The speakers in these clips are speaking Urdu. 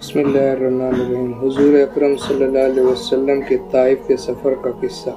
بسم اللہ الرحمن الرحیم۔ حضور اکرم صلی اللہ علیہ وسلم کے طائف کے سفر کا قصہ۔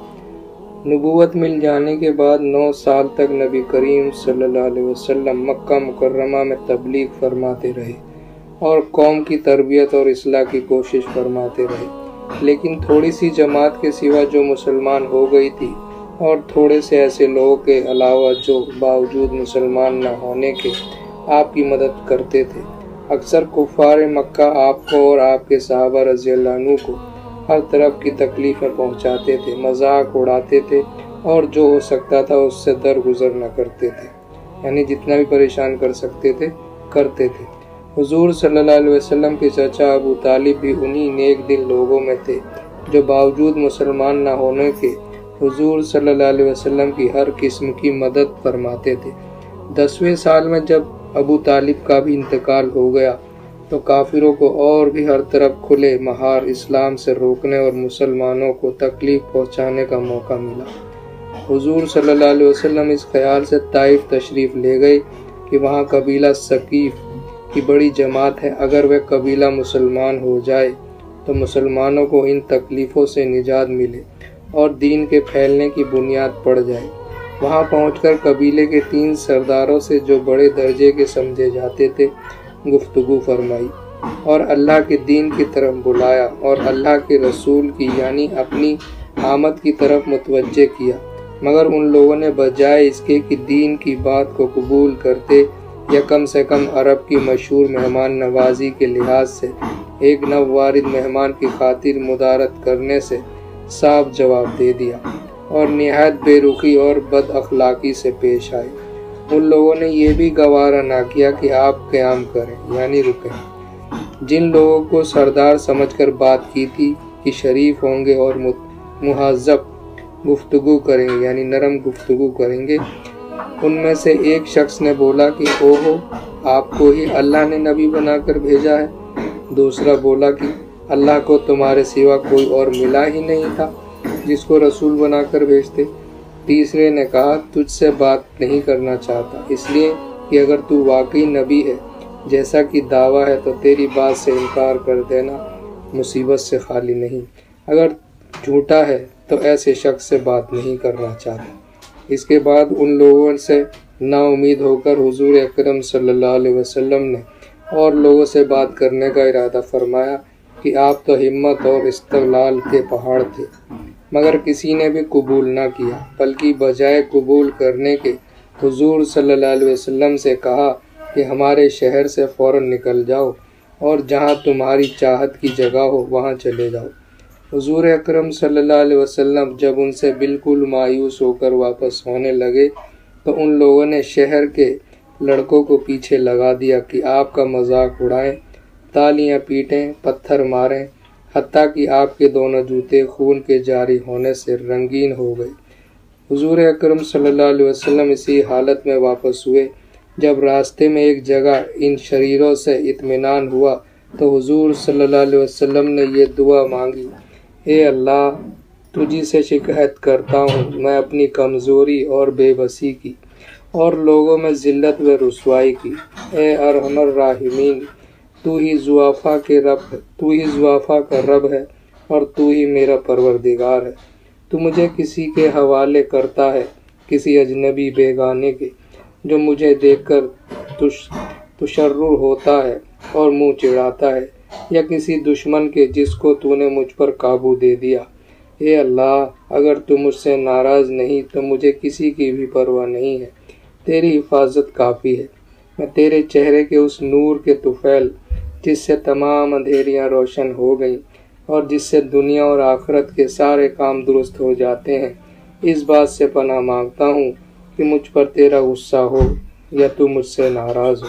نبوت مل جانے کے بعد 9 سال تک نبی کریم صلی اللہ علیہ وسلم مکہ مکرمہ میں تبلیغ فرماتے رہے اور قوم کی تربیت اور اصلاح کی کوشش فرماتے رہے، لیکن تھوڑی سی جماعت کے سوا جو مسلمان ہو گئی تھی اور تھوڑے سے ایسے لوگوں کے علاوہ جو باوجود مسلمان نہ ہونے کے آپ کی مدد کرتے تھے، اکثر کفار مکہ آپ کو اور آپ کے صحابہ رضی اللہ عنہ کو ہر طرف کی تکلیفیں پہنچاتے تھے، مذاق اڑاتے تھے اور جو ہو سکتا تھا اس سے درگزر نہ کرتے تھے، یعنی جتنا بھی پریشان کر سکتے تھے کرتے تھے۔ حضور صلی اللہ علیہ وسلم کے چچا ابو طالب بھی انہی نیک دل لوگوں میں تھے جو باوجود مسلمان نہ ہونے کے حضور صلی اللہ علیہ وسلم کی ہر قسم کی مدد فرماتے تھے۔ 10ویں سال میں جب ابو طالب کا بھی انتقال ہو گیا تو کافروں کو اور بھی ہر طرف کھلے مہار اسلام سے روکنے اور مسلمانوں کو تکلیف پہنچانے کا موقع ملا۔ حضور صلی اللہ علیہ وسلم اس خیال سے طائف تشریف لے گئے کہ وہاں قبیلہ ثقیف کی بڑی جماعت ہے، اگر وہ قبیلہ مسلمان ہو جائے تو مسلمانوں کو ان تکلیفوں سے نجات ملے اور دین کے پھیلنے کی بنیاد پڑ جائے۔ وہاں پہنچ کر قبیلے کے 3 سرداروں سے جو بڑے درجے کے سمجھے جاتے تھے گفتگو فرمائی اور اللہ کے دین کی طرف بلایا اور اللہ کے رسول کی یعنی اپنی آمد کی طرف متوجہ کیا، مگر ان لوگوں نے بجائے اس کے کہ دین کی بات کو قبول کرتے یا کم سے کم عرب کی مشہور مہمان نوازی کے لحاظ سے ایک نووارد مہمان کی خاطر مدارت کرنے سے صاف جواب دے دیا اور نہایت بے رخی اور بد اخلاقی سے پیش آئے۔ ان لوگوں نے یہ بھی گوارا نہ کیا کہ آپ قیام کریں یعنی رکیں۔ جن لوگوں کو سردار سمجھ کر بات کی تھی کہ شریف ہوں گے اور مہذب گفتگو کریں گے یعنی نرم گفتگو کریں گے، ان میں سے ایک شخص نے بولا کہ اوہو، آپ کو ہی اللہ نے نبی بنا کر بھیجا ہے۔ دوسرا بولا کہ اللہ کو تمہارے سوا کوئی اور ملا ہی نہیں تھا جس کو رسول بنا کر بھیجتے۔ تیسرے نے کہا تجھ سے بات نہیں کرنا چاہتا، اس لیے کہ اگر تو واقعی نبی ہے جیسا کہ دعویٰ ہے تو تیری بات سے انکار کر دینا مصیبت سے خالی نہیں، اگر جھوٹا ہے تو ایسے شخص سے بات نہیں کرنا چاہتا۔ اس کے بعد ان لوگوں سے نا امید ہو کر حضور اکرم صلی اللہ علیہ وسلم نے اور لوگوں سے بات کرنے کا ارادہ فرمایا کہ آپ تو ہمت اور استقلال کے پہاڑ تھے، مگر کسی نے بھی قبول نہ کیا، بلکہ بجائے قبول کرنے کے حضور صلی اللہ علیہ وسلم سے کہا کہ ہمارے شہر سے فوراً نکل جاؤ اور جہاں تمہاری چاہت کی جگہ ہو وہاں چلے جاؤ۔ حضور اکرم صلی اللہ علیہ وسلم جب ان سے بالکل مایوس ہو کر واپس ہونے لگے تو ان لوگوں نے شہر کے لڑکوں کو پیچھے لگا دیا کہ آپ کا مذاق اڑائیں، تالیاں پیٹیں، پتھر ماریں، حتیٰ کہ آپ کے دونوں جوتے خون کے جاری ہونے سے رنگین ہو گئے۔ حضور اکرم صلی اللہ علیہ وسلم اسی حالت میں واپس ہوئے۔ جب راستے میں ایک جگہ ان شریروں سے اطمینان ہوا تو حضور صلی اللہ علیہ وسلم نے یہ دعا مانگی، اے اللہ، تجھی سے شکایت کرتا ہوں میں اپنی کمزوری اور بے بسی کی اور لوگوں میں ذلت و رسوائی کی۔ اے ارحم الراحمین، تو ہی ضعفاء کا رب ہے اور تو ہی میرا پروردگار ہے۔ تو مجھے کسی کے حوالے کرتا ہے، کسی اجنبی بیگانے کے، جو مجھے دیکھ کر تشرر ہوتا ہے اور منہ چڑھاتا ہے، یا کسی دشمن کے جس کو تو نے مجھ پر قابو دے دیا۔ اے اللہ، اگر تو مجھ سے ناراض نہیں تو مجھے کسی کی بھی پرواہ نہیں ہے، تیری حفاظت کافی ہے۔ میں تیرے چہرے کے اس نور کے طفیل جس سے تمام اندھیریاں روشن ہو گئیں اور جس سے دنیا اور آخرت کے سارے کام درست ہو جاتے ہیں، اس بات سے پناہ مانگتا ہوں کہ مجھ پر تیرا غصہ ہو یا تو مجھ سے ناراض ہو۔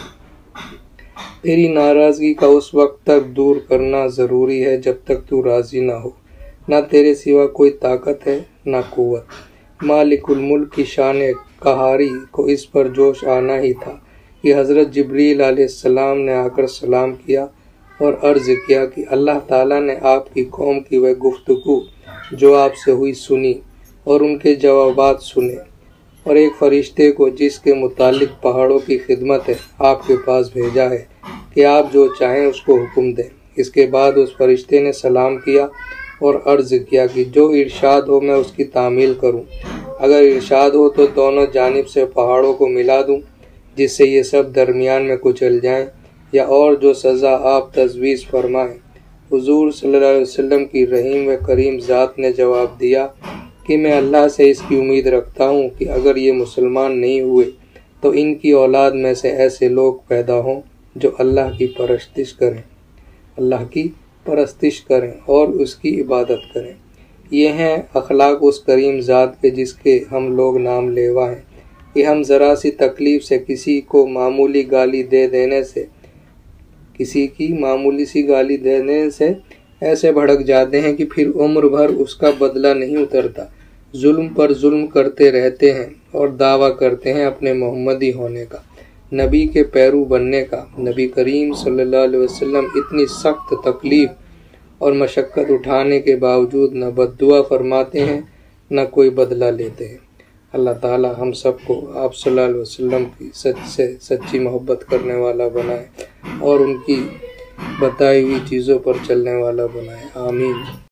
تیری ناراضگی کا اس وقت تک دور کرنا ضروری ہے جب تک تو راضی نہ ہو۔ نہ تیرے سوا کوئی طاقت ہے نہ قوت۔ مالک الملک کی شان قہاری کو اس پر جوش آنا ہی تھا کہ حضرت جبریل علیہ السلام نے آ کر سلام کیا اور عرض کیا کہ اللہ تعالیٰ نے آپ کی قوم کی وہ گفتگو جو آپ سے ہوئی سنی اور ان کے جوابات سنے، اور ایک فرشتے کو جس کے متعلق پہاڑوں کی خدمت ہے آپ کے پاس بھیجا ہے کہ آپ جو چاہیں اس کو حکم دیں۔ اس کے بعد اس فرشتے نے سلام کیا اور عرض کیا کہ جو ارشاد ہو میں اس کی تعمیل کروں، اگر ارشاد ہو تو دونوں جانب سے پہاڑوں کو ملا دوں جس سے یہ سب درمیان میں کچل جائیں، یا اور جو سزا آپ تجویز فرمائیں۔ حضور صلی اللہ علیہ وسلم کی رحیم و کریم ذات نے جواب دیا کہ میں اللہ سے اس کی امید رکھتا ہوں کہ اگر یہ مسلمان نہیں ہوئے تو ان کی اولاد میں سے ایسے لوگ پیدا ہوں جو اللہ کی پرستش کریں اور اس کی عبادت کریں۔ یہ ہیں اخلاق اس کریم ذات کے جس کے ہم لوگ نام لیوا ہیں کہ ہم ذرا سی تکلیف سے کسی کو معمولی گالی دینے سے ایسے بھڑک جاتے ہیں کہ پھر عمر بھر اس کا بدلہ نہیں اترتا، ظلم پر ظلم کرتے رہتے ہیں اور دعویٰ کرتے ہیں اپنے محمدی ہونے کا، نبی کے پیرو بننے کا۔ نبی کریم صلی اللہ علیہ وسلم اتنی سخت تکلیف اور مشقت اٹھانے کے باوجود نہ بد دعا فرماتے ہیں نہ کوئی بدلہ لیتے ہیں۔ اللہ تعالی ہم سب کو آپ صلی اللہ علیہ وسلم کی سچی محبت کرنے والا بنائے اور ان کی بتائی ہوئی چیزوں پر چلنے والا بنائے، آمین۔